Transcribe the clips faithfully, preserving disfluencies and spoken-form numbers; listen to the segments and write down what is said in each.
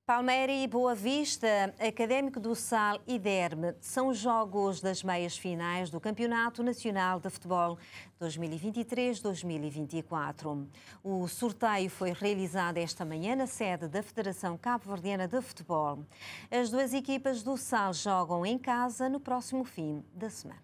Palmeira e Boa Vista, Académico do Sal e Derme são os jogos das meias finais do Campeonato Nacional de Futebol dois mil e vinte e três dois mil e vinte e quatro. O sorteio foi realizado esta manhã na sede da Federação Cabo-Verdiana de Futebol. As duas equipas do Sal jogam em casa no próximo fim da semana.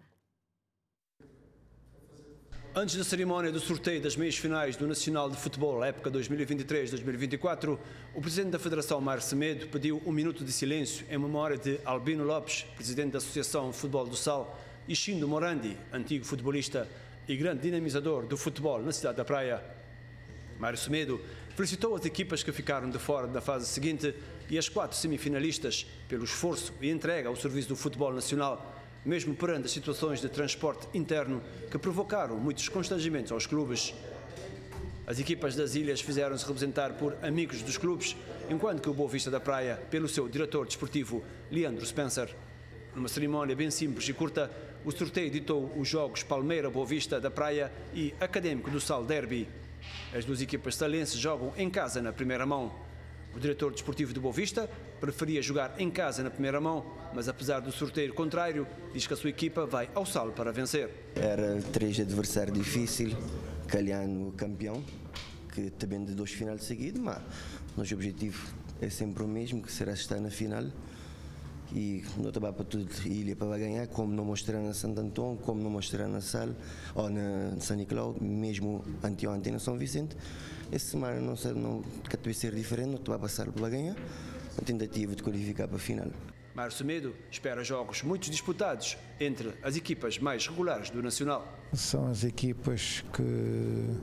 Antes da cerimónia do sorteio das meias finais do Nacional de Futebol, época dois mil e vinte e três dois mil e vinte e quatro, o presidente da Federação, Mário Semedo, pediu um minuto de silêncio em memória de Albino Lopes, presidente da Associação de Futebol do Sal, e Chindo Morandi, antigo futebolista e grande dinamizador do futebol na cidade da Praia. Mário Semedo felicitou as equipas que ficaram de fora da fase seguinte e as quatro semifinalistas pelo esforço e entrega ao serviço do futebol nacional, mesmo perante as situações de transporte interno que provocaram muitos constrangimentos aos clubes. As equipas das ilhas fizeram-se representar por amigos dos clubes, enquanto que o Boa Vista da Praia, pelo seu diretor desportivo, Leandro Spencer. Numa cerimónia bem simples e curta, o sorteio ditou os jogos Palmeira Boa Vista da Praia e Académico do Sal Derby. As duas equipas salenses jogam em casa na primeira mão. O diretor desportivo do Boa Vista preferia jogar em casa na primeira mão, mas apesar do sorteio contrário, diz que a sua equipa vai ao Sal para vencer. Era três adversários difíceis, calhando campeão, que também de dois finais seguidos, mas o nosso objetivo é sempre o mesmo, que será estar na final. E não trabalho para tudo ilha para ganhar, como não mostrar na Santo Antão, como não mostrar na Sal, ou na São Nicolau, mesmo anteontem na São Vicente. Essa semana não sei, não deve ser diferente, não vai passar para ganhar, a tentativa de qualificar para a final. Mário Semedo espera jogos muito disputados entre as equipas mais regulares do Nacional. São as equipas que uh,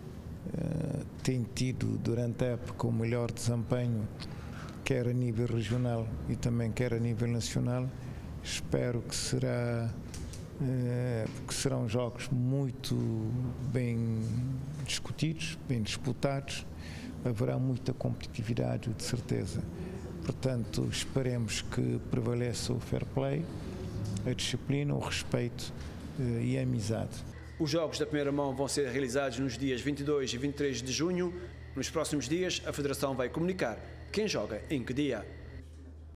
têm tido durante a época o melhor desempenho, quer a nível regional e também quer a nível nacional. Espero que será eh, que serão jogos muito bem discutidos, bem disputados. Haverá muita competitividade, de certeza. Portanto, esperemos que prevaleça o fair play, a disciplina, o respeito eh, e a amizade. Os jogos da primeira mão vão ser realizados nos dias vinte e dois e vinte e três de junho. Nos próximos dias, a Federação vai comunicar quem joga em que dia.